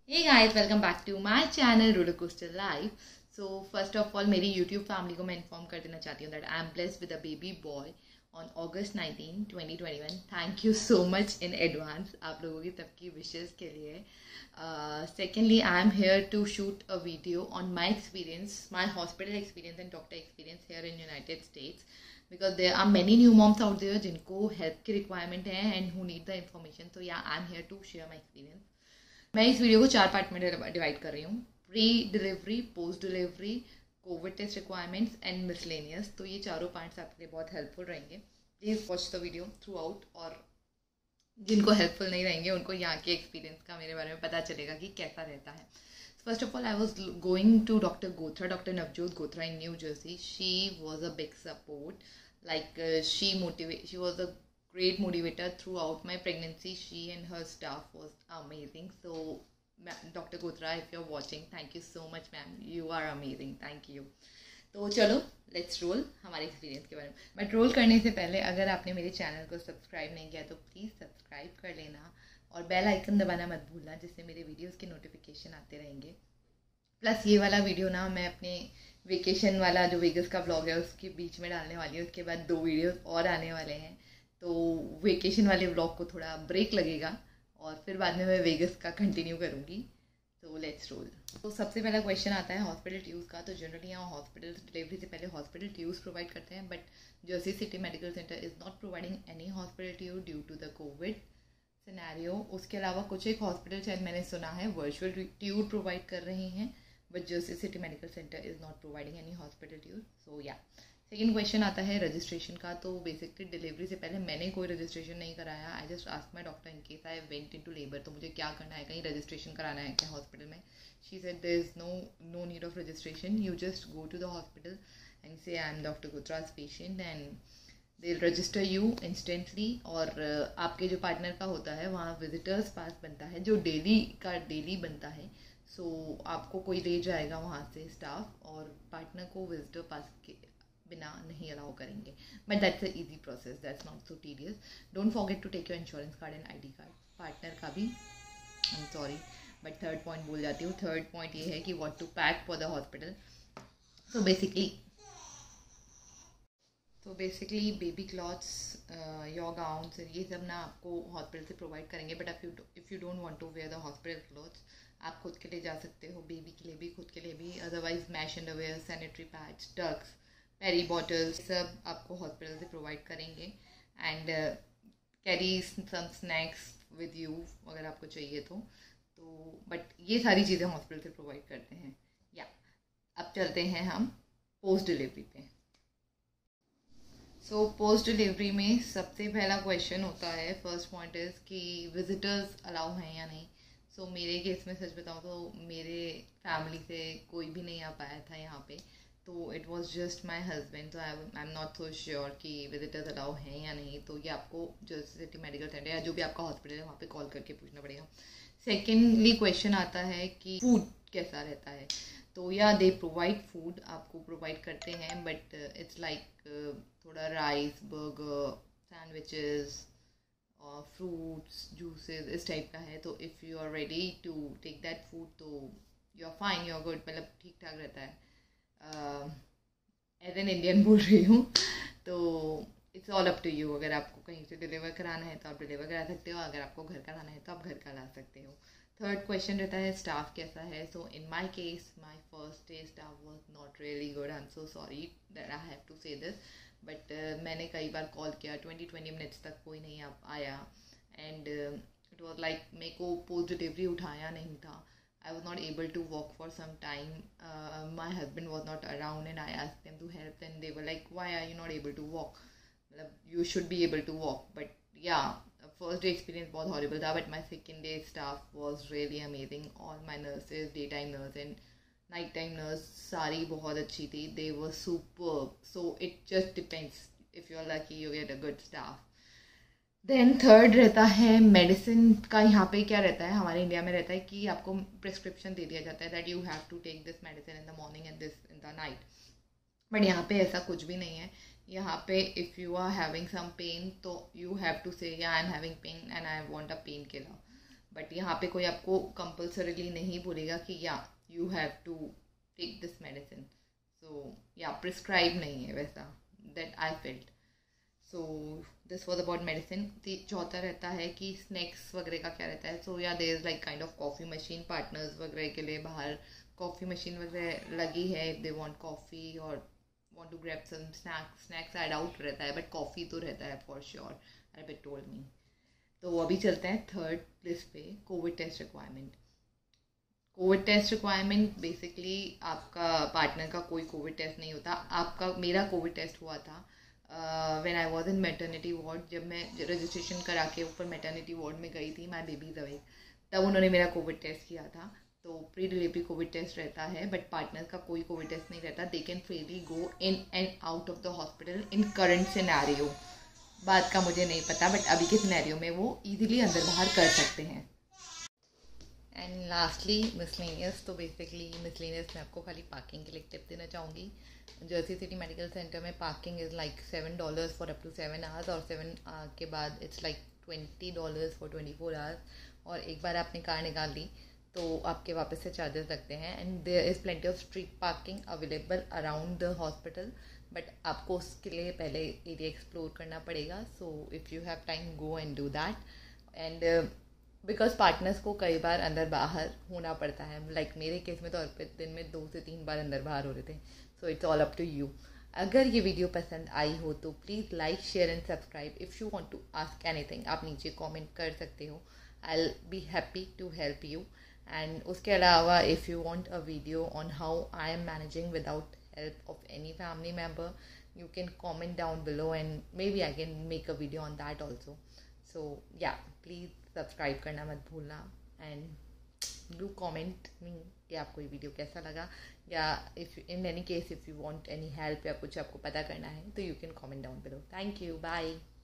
Hey guys, welcome back to my channel Rollercoaster Life. So first of all, मेरी YouTube family को मैं inform कर देना चाहती हूँ that I am blessed with a baby boy on August 19, 2021. Thank you so much in advance आप लोगों की तब की wishes के लिए. Secondly, I am here to shoot a video on my experience, my hospital experience and doctor experience here in United States. Because there are many new moms out there जिनको help की requirement है and who need the information. So yeah, I am here to share my experience. मैं इस video को 4 part में divide कर रही हूँ. Pre delivery, post delivery, covid test requirements and miscellaneous. तो ये चारों पार्ट्स आपके लिए बहुत हेल्पफुल रहेंगे. Please watch the video throughout. और जिनको हेल्पफुल नहीं रहेंगे उनको यहाँ के एक्सपीरियंस का मेरे बारे में पता चलेगा कि कैसा रहता है. First of all, I was going to doctor Gotra, doctor Navjot Gotra in New Jersey. She was a big support. Like she was a great motivator throughout my pregnancy. She and her staff was amazing. So Dr. Gotra, if you're watching, thank you so much ma'am, you are amazing, thank you. तो चलो let's roll हमारे experience के बारे में. But role करने से पहले अगर आपने मेरे चैनल को सब्सक्राइब नहीं किया तो प्लीज़ सब्सक्राइब कर लेना और बेल आइकन दबाना मत भूलना, जिससे मेरे वीडियोस के नोटिफिकेशन आते रहेंगे. प्लस ये वाला वीडियो ना मैं अपने वेकेशन वाला जो वेगस का व्लॉग है उसके बीच में डालने वाली हूँ. उसके बाद 2 वीडियोस और आने वाले हैं. तो वेकेशन वाले व्लॉग को थोड़ा ब्रेक लगेगा और फिर बाद में मैं वेगस का कंटिन्यू करूँगी. तो लेट्स रोल. तो सबसे पहला क्वेश्चन आता है हॉस्पिटल ट्यूब्स का. तो जनरली यहाँ हॉस्पिटल डिलीवरी से पहले हॉस्पिटल ट्यूब्स प्रोवाइड करते हैं. But Jersey City medical centre is not providing any hospital tube due to the covid scenario. उसके अलावा कुछ एक हॉस्पिटल शायद मैंने सुना है वर्चुअल ट्यूब प्रोवाइड कर रही हैं. But Jersey City medical centre is not providing any hospital tube. So yeah second question आता है रजिस्ट्रेशन का. तो बेसिकली डिलीवरी से पहले मैंने कोई रजिस्ट्रेशन नहीं कराया. I just ask my doctor in case I went in to labour तो मुझे क्या करना है, कहीं रजिस्ट्रेशन कराना है क्या हॉस्पिटल में. She said there is no need of registration. You just go to the hospital and say I am doctor Gotra's patient and they register you instantly. और आपके जो पार्टनर का होता है वहाँ विजिटर्स पास बनता है जो डेली बनता है. सो आपको कोई ले जाएगा वहाँ से स्टाफ और पार्टनर को विजिटर पास के बिना नहीं अलाउ करेंगे. But that's a easy process, that's not so tedious. Don't forget to take your insurance card and ID card. Partner का भी. I am sorry but third point भूल जाती हूँ. थर्ड पॉइंट ये है कि what to pack for the hospital. तो basically baby clothes, your gowns, ये सब ना आपको हॉस्पिटल से प्रोवाइड करेंगे. But if you don't want to wear the hospital clothes, आप खुद के लिए जा सकते हो. बेबी के लिए भी, खुद के लिए भी. Otherwise mesh underwear, sanitary pads, tucks, peri bottles सब आपको हॉस्पिटल से प्रोवाइड करेंगे. And carry some snacks with you अगर आपको चाहिए तो. बट ये सारी चीज़ें हॉस्पिटल से प्रोवाइड करते हैं. या अब चलते हैं हम पोस्ट डिलीवरी पे. सो पोस्ट डिलीवरी में सबसे पहला क्वेश्चन होता है, फर्स्ट पॉइंट इज़ कि विजिटर्स अलाउ हैं या नहीं. सो मेरे केस में सच बताऊँ तो मेरे फैमिली से कोई भी नहीं आ पाया था यहाँ पे. तो it was just my husband. तो I am not so sure कि विजिटर्स अलाउ हैं या नहीं. तो ये आपको जर्सी सिटी मेडिकल सेंटर या जो भी आपका हॉस्पिटल है वहाँ पे कॉल करके पूछना पड़ेगा. सेकेंडली क्वेश्चन आता है कि फूड कैसा रहता है. तो या दे प्रोवाइड फूड, आपको प्रोवाइड करते हैं. बट इट्स लाइक थोड़ा राइस, बर्गर, सैंडविचेस और फ्रूट्स, जूसेस इस टाइप का है. तो if you are ready to take that food तो you are fine, you are good. मतलब ठीक ठाक रहता है. एज एन इंडियन बोल रही हूँ. तो it's all up to you. अगर आपको कहीं से डिलीवर कराना है तो आप डिलीवर करा सकते हो. अगर आपको घर का लाना है तो आप घर का ला सकते हो. थर्ड क्वेश्चन रहता है स्टाफ कैसा है. So in my case my first day staff was not really good. I am so sorry that I have to say this. But मैंने कई बार कॉल किया, 20 मिनट्स तक कोई नहीं आया. एंड इट वॉज लाइक मेरे को पोस्ट डिलीवरी उठाया नहीं था. I was not able to walk for some time. My husband was not around and I asked them to help and they were like, why are you not able to walk? You should be able to walk. But yeah, first day experience was horrible था. But my second day staff was really amazing. All my nurses, daytime nurse and nighttime nurse, सारी बहुत अच्छी थी. They were superb. So it just depends. If you're lucky, you get a good staff. Then third रहता है medicine का. यहाँ पे क्या रहता है, हमारे इंडिया में रहता है कि आपको प्रिस्क्रिप्शन दे दिया जाता है that you have to take this medicine in the morning and this in the night. But यहाँ पे ऐसा कुछ भी नहीं है. यहाँ पे if you are having some pain तो you have to say I am having pain and I want a painkiller. But यहाँ पे कोई आपको कंपल्सरीली नहीं बोलेगा कि yeah you have to take this medicine. So yeah prescribe नहीं है वैसा, that I felt. So this was about medicine. चौथा रहता है कि स्नैक्स वगैरह का क्या रहता है. So yeah there is like kind of coffee machine partners वगैरह के लिए बाहर कॉफ़ी मशीन वगैरह लगी है. इफ दे वांट कॉफ़ी और want to grab some snacks add out रहता है, बट कॉफ़ी तो रहता है for sure. Rabbit told me. तो अभी चलते हैं थर्ड लिस्ट पे, covid test requirement. Covid test requirement basically आपका पार्टनर का कोई कोविड टेस्ट नहीं होता. आपका मेरा कोविड टेस्ट हुआ था when I was in maternity ward. जब मैं रजिस्ट्रेशन करा के ऊपर मैटरनिटी वार्ड में गई थी, माई बेबी अवे, तब उन्होंने मेरा कोविड टेस्ट किया था. तो प्री डिलीवरी कोविड टेस्ट रहता है, बट पार्टनर का कोई कोविड टेस्ट नहीं रहता. They can freely go in and out of the hospital in current scenario. बात का मुझे नहीं पता, बट अभी के सिनेरियो में वो ईजिली अंदर बाहर कर सकते हैं. And lastly miscellaneous. तो बेसिकली मिसलेनियस में आपको खाली पार्किंग के लिए टिप देना चाहूँगी. जर्सी सिटी मेडिकल सेंटर में parking is like $7 for up to 7 hours, और 7 के बाद इट्स लाइक $20 फॉर 24 आवर्स. और एक बार आपने कार निकाल ली तो आपके वापस से चार्जेस लगते हैं. And there is plenty of street parking available around the hospital, but आपको उसके लिए पहले एरिया एक्सप्लोर करना पड़ेगा. So if you have time go and do that. And because partners को कई बार अंदर बाहर होना पड़ता है. लाइक मेरे केस में तो दिन में 2 से 3 बार अंदर बाहर हो रहे थे. So it's all up to you. अगर ये वीडियो पसंद आई हो तो please like, share and subscribe. If you want to ask anything, आप नीचे कमेंट कर सकते हो. I will be happy to help you. And उसके अलावा if you want a video on how I am managing without help of any family member, you can comment down below and maybe I can make a video on that also. So yeah, please subscribe करना मत भूलना and do comment me कि आपको ये video कैसा लगा, या if in any case if you want any help या कुछ आपको पता करना है तो you can comment down below. Thank you. Bye.